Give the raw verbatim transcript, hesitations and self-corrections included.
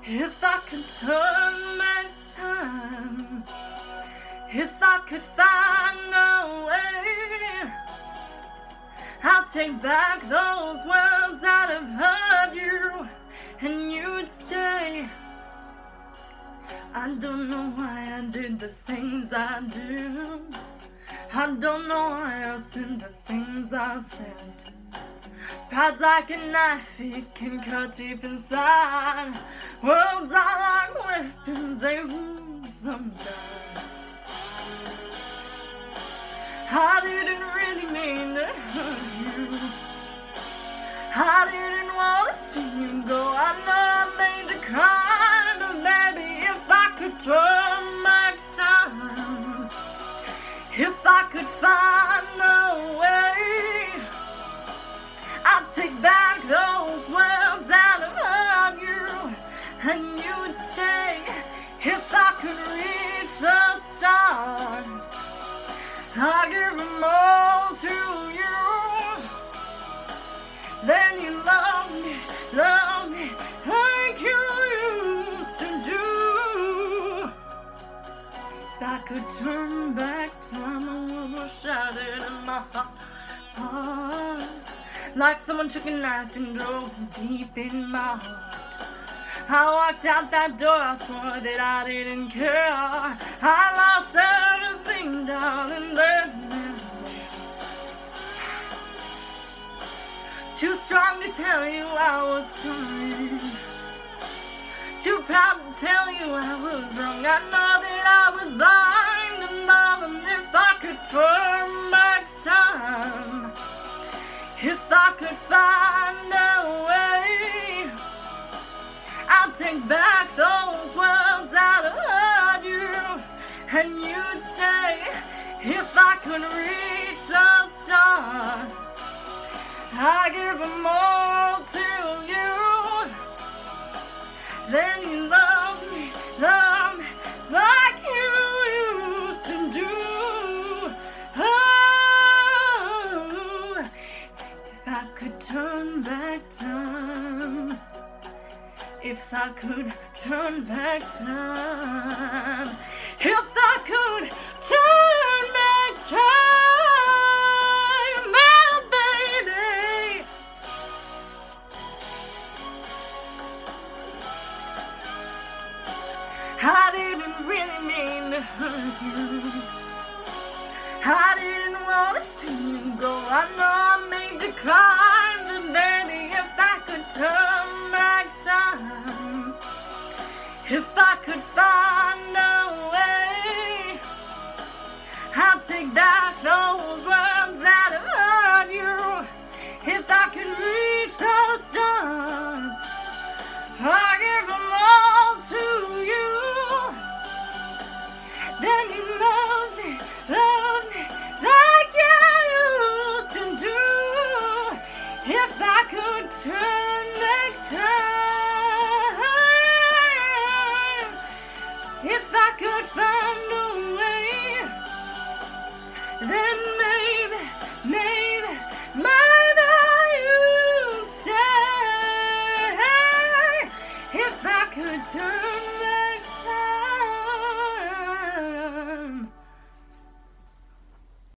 If I could turn back time, if I could find a way, I'll take back those words that have hurt you, and you'd stay. I don't know why I did the things I do. I don't know why I said the things I said. Pride's like a knife, it can cut deep inside. Words are like weapons, they wound sometimes. I didn't really mean to hurt you. I didn't want to see you go. I know I made you cry, but maybe if I could turn back time, if I could find a way, I'd take back those words that have hurt you, and you'd stay. If I could reach the stars, I'd give them all to you. Then you love me, love me like you used to do. If I could turn back time, I would shout it in my heart, like someone took a knife and drove deep in my heart. I walked out that door, I swore that I didn't care. I lost everything, darling, then. Too strong to tell you I was sorry, too proud to tell you I was wrong. I know that I was blind, and darling, if I could turn back time, if I could find a way, I'd take back those words that hurt you, and you'd stay. If I could reach the stars, I give them all to you. Then you love me, love me like you used to do. Oh, if I could turn back time, if I could turn back time, if I could turn back time, my baby. I didn't really mean to hurt you. I didn't want to see you go. I know I made you cry, but baby, if I could turn back time, if I could find a way, I'd take back those words that have hurt you. If I could reach those stars, I'd give them all to you. Then you love me, love me like you used to do. If I could turn back time, if I could find a way, then